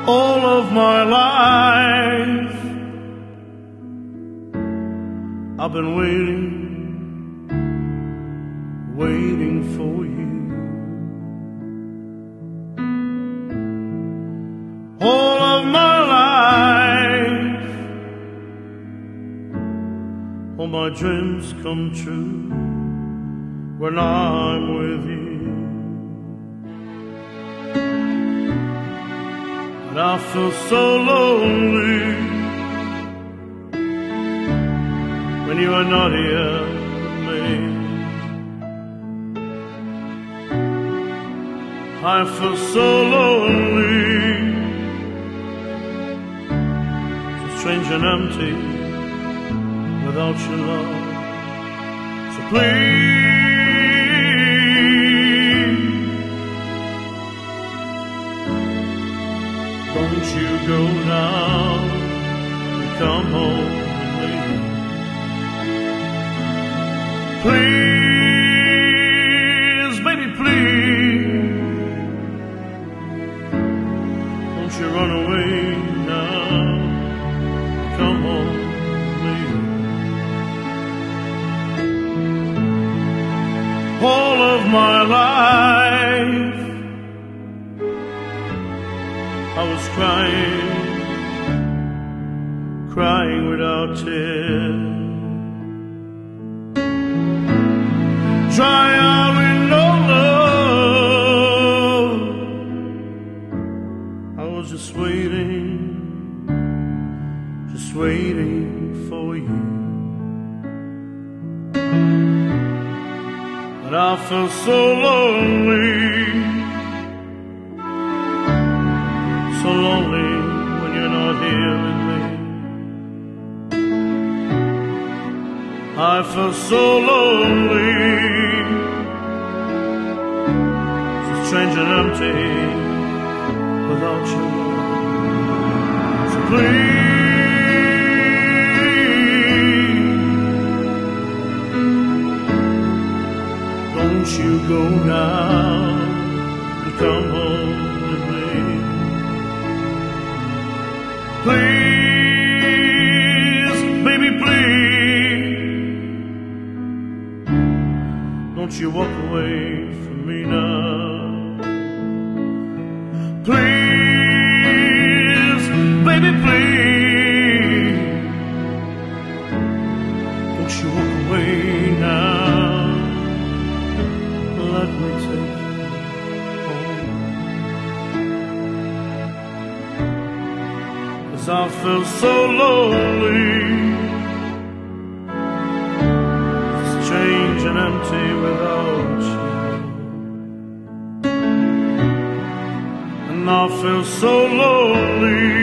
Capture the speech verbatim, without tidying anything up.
all of my life. I've been waiting, waiting for you. All of my life, all my dreams come true when I'm with you. And I feel so lonely when you are not here with me. I feel so lonely, so strange and empty without your love. So please, don't you go now and come home with me. Please, baby, please, don't you run away now. Come home with me. All of my life I was crying, crying without tears, dry out with no love. I was just waiting, just waiting for you. But I felt so lonely, so lonely when you're not here with me. I feel so lonely, so strange and empty without you. So please, don't you go now and come home with me. Please, baby, please, don't you walk away from me now. Please, baby, please, don't you walk away now. Let me take you home, 'cause I feel so lonely, strange and empty without you. And I feel so lonely,